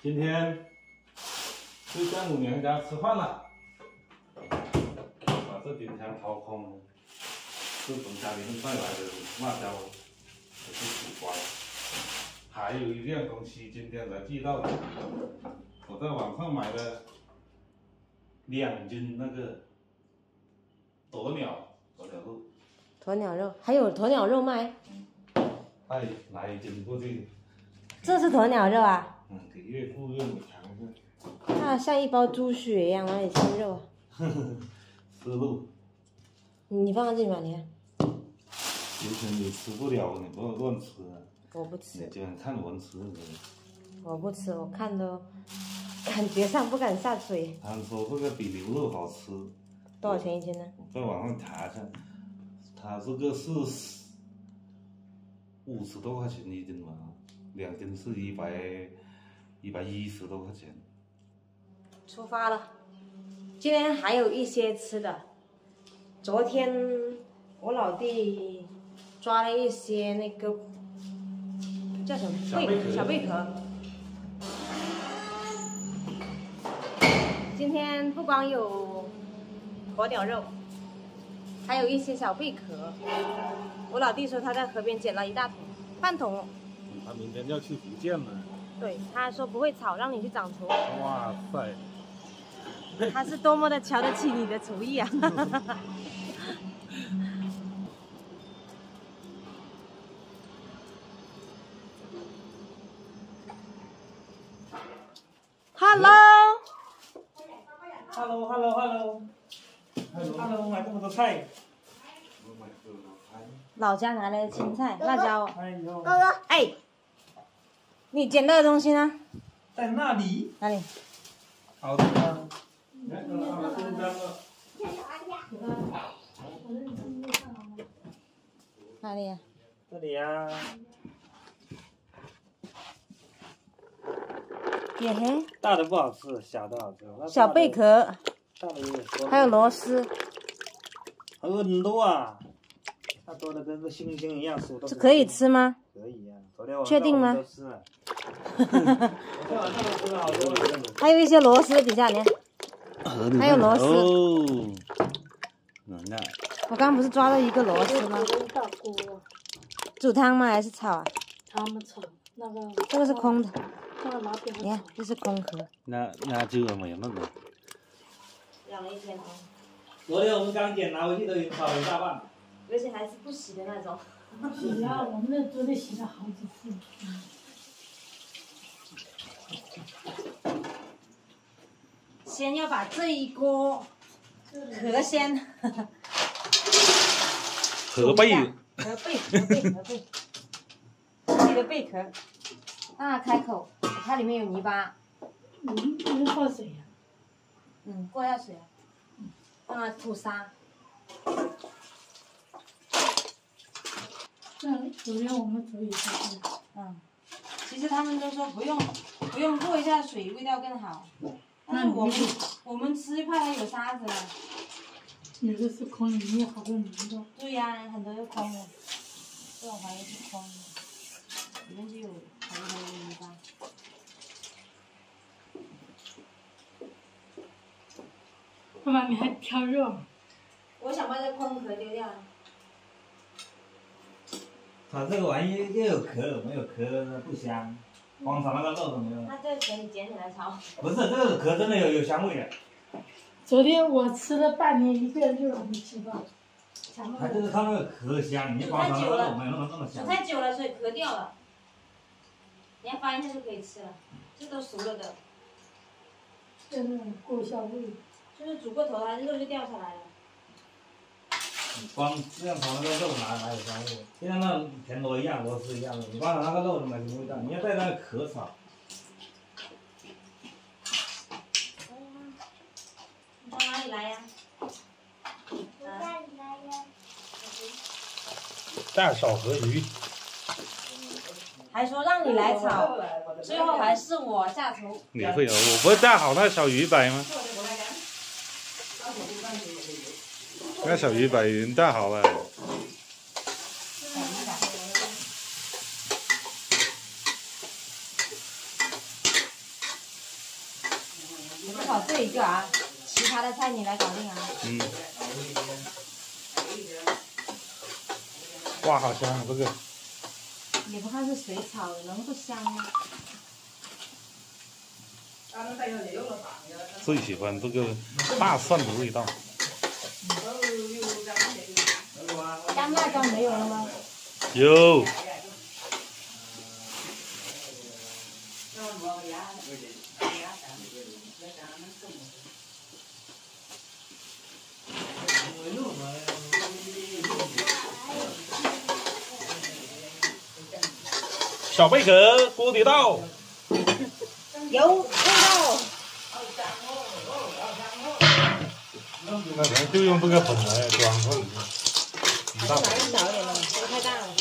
今天去丈母娘家吃饭了，把这冰箱掏空，是从家里面带来的辣椒，这是苦瓜，还有一样东西今天才寄到的，我在网上买的2斤那个鸵鸟肉。 鸵鸟肉，还有鸵鸟肉卖？ 带来1斤过去。 这是鸵鸟肉啊？ 给岳父岳母尝一下。 它像一包猪血一样，哪里像肉啊？ 思路。 你放进去吧，你看。 有可能你吃不了，你不要乱吃啊。 我不吃。 你今天看我吃的。 我不吃，我看都感觉上不敢下嘴。 他们说这个比牛肉好吃。 多少钱1斤呢？ 我在网上查一下，它这个是50多块钱1斤嘛，2斤是110多块钱。 出发了，今天还有一些吃的。昨天我老弟抓了一些那个叫什么小贝壳。今天不光有鸵鸟肉，还有一些小贝壳。我老弟说他在河边捡了一大桶，半桶哦。 他明天要去福建了。 对，他说不会炒，让你去掌厨。 哇塞！ 他是多么的瞧得起你的厨艺啊 ！Hello，买这么多菜。 老家拿来的青菜、辣椒。 哎呦！ 哎，你捡到的东西呢？ 在那里。 哪里？ 好的吗？ 哪里呀？ 这里呀。 也嘿。 大的不好吃，小的好吃。 小贝壳。 大的也多。 还有螺丝。 很多啊，它多的跟个星星一样，数都。 这可以吃吗？ 可以呀，昨天晚上确定吗？ 都吃了。昨天晚上都吃了好多了。 还有一些螺丝底下，你看。还有螺丝。 哦。那。 我刚不是抓到一个螺丝吗？ 大锅。 煮汤吗？还是炒啊？ 他们炒那个。 这个是空的。 那个拿表。 你看，这是空壳。 那这个没有那种。 养了1天哦。 昨天我们刚捡拿回去都已经炒了一大半， 而且还是不洗的那种。 洗了，我们那昨天洗了好几次。 先要把这一锅壳先河贝， 这里的贝壳，让它开口，它里面有泥巴。 能放水呀？ 过下水啊，让它吐沙。 那昨天我们煮也是。 其实他们都说不用过一下水，味道更好。但是我们吃怕它有沙子了。 有的是空的，里面好多泥巴。 对呀，很多是空的，这种怀疑是空的，里面就有很多泥巴。 妈妈，你还挑肉？ 我想把这空壳丢掉。 炒这个玩意又有壳没有壳不香，光炒那个肉都没有。 那这给你捡起来炒。 不是，这个壳真的有香味的。 昨天我吃了半年，一个肉没吃到。 它就是靠那个壳香，你光炒那个肉没有那么香。 煮太久了，所以壳掉了。你要翻一下就可以吃了，这都熟了的。 真的过一下味。 就是煮过头，它肉就掉下来了。 你光这样炒那个肉哪有香味？就像那田螺一样，螺丝一样的，你光炒那个肉都没什么味道，你要带那个壳炒。 你从哪里来呀？ 大小河鱼。 还说让你来炒，最后还是我下厨。 你会哦，我不会带好那小鱼摆吗？那小鱼摆已经带好了。 我这一个啊，其他的菜你来搞定啊。 嗯。哇，好香啊！这个。 也不看是谁炒的，能不香吗？ 最喜欢这个大蒜的味道。 干辣椒没有了吗？ 有。小贝壳锅底倒， 有味道。 那咱就用这个粉来装上。 还是拿一小一点的，这个太大了。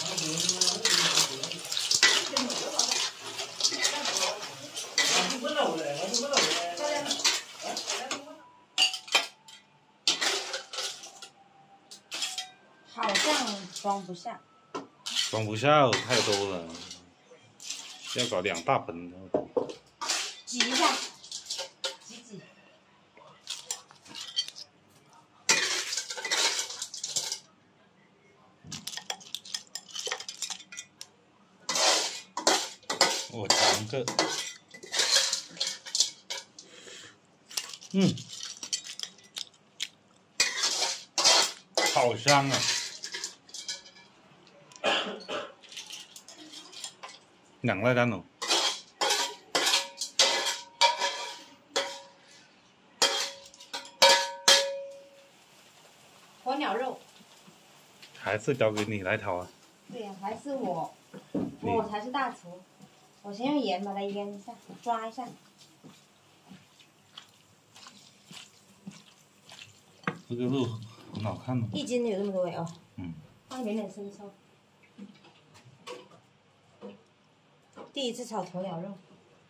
好像装不下。 装不下，太多了，要搞2大盆。 挤一下，挤。 我尝个，好香啊！凉来干喽。 鸵鸟肉。 还是交给你来炒啊。 对呀，还是我才是大厨。我先用盐把它腌一下，抓一下。 这个肉很好看的。 1斤有这么多哎哦。放一点点生抽。第一次炒鸵鸟肉。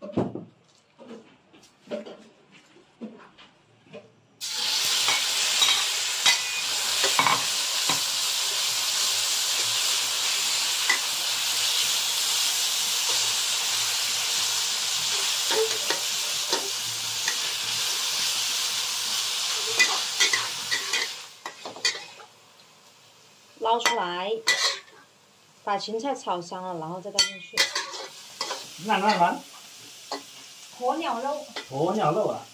捞出来，把芹菜炒香了，然后再倒进去。 那？ 鸵鸟肉。 鸵鸟肉啊！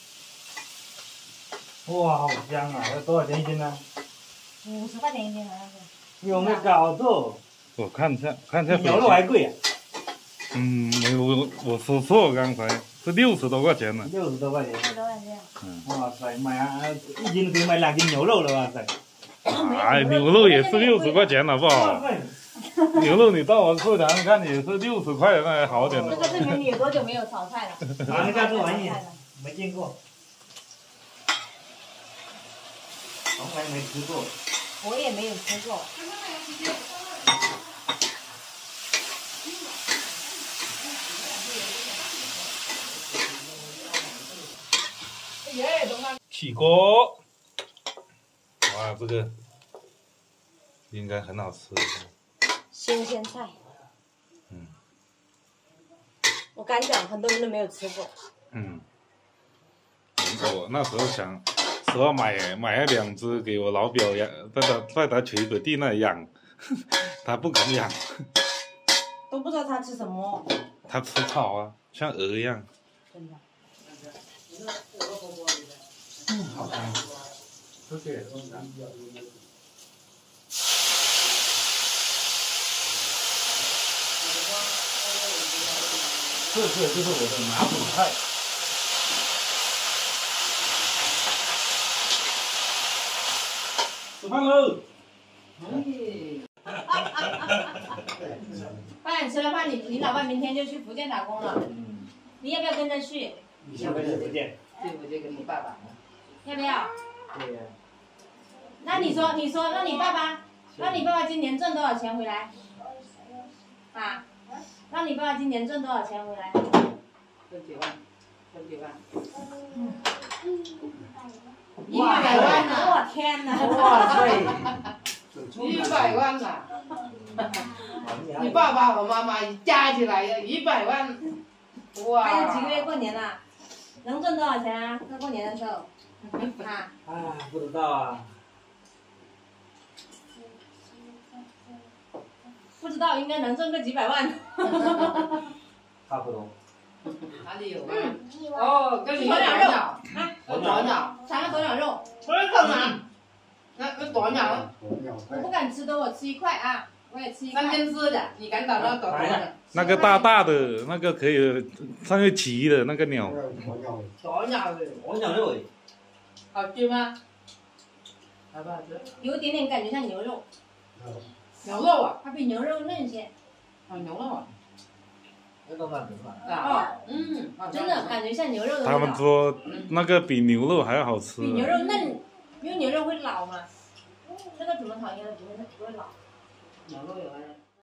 哇，好香啊！这多少钱一斤呢 ？50块钱一斤好像是。 有没有搞错？ 我看一下， 比牛肉还贵啊！ 没有，我说错，刚才是60多块钱呢。 60多块钱。 60多块钱。 哇塞，买1斤可以买2斤牛肉了，哇塞！ 哎，牛肉也是60块钱，好不好？牛肉你到我市场看也是60块，那还好点的。 这个证明你有多久没有炒菜了？ 尝一下这玩意，没见过，从来没吃过。 我也没有吃过。 起锅，哇，这个应该很好吃。 新鲜菜。我敢讲，很多人都没有吃过。 我那时候想说买了2只给我老表养，在他锤子地那养，他不敢养。 都不知道他吃什么。 他吃草啊，像鹅一样。 真的。 好香。这个也是香。这个就是我的拿手菜。吃饭喽！ 饭吃了饭，你老爸明天就去福建打工了。你要不要跟着去？ 你想去福建？ 去福建跟你爸爸。 要不要？ 对呀。 那你说，让你爸爸今年挣多少钱回来？啊？让你爸爸今年挣多少钱回来挣9万，挣9万。 100万呢！我天哪！ 哇塞 ！100万呐！你爸爸和妈妈加起来要100万。哇！ 还有几个月过年了？ 能挣多少钱啊？在过年的时候，啊， 啊，不知道啊。 不知道应该能挣个几百万。 差不多。 哪里有啊？哦，跟你鸵鸟肉，啊， 鸵鸟， 尝个鸵鸟肉， 不是干嘛？那鸵鸟， 我不敢吃多，我吃一块啊，我也吃一块。 三天吃的，你敢找到鸵鸟？ 那个大大的那个可以上面骑的那个鸟， 鸵鸟的， 鸵鸟肉， 好吃吗？好不好吃？ 有一点点感觉像牛肉， 牛肉啊， 它比牛肉嫩些。 哦，牛肉啊， 那都算不算？ 啊，嗯， 真的感觉像牛肉的味道。 他们说那个比牛肉还要好吃。 比牛肉嫩，因为牛肉会老嘛。这个怎么炒应该不会老。 牛肉有啊。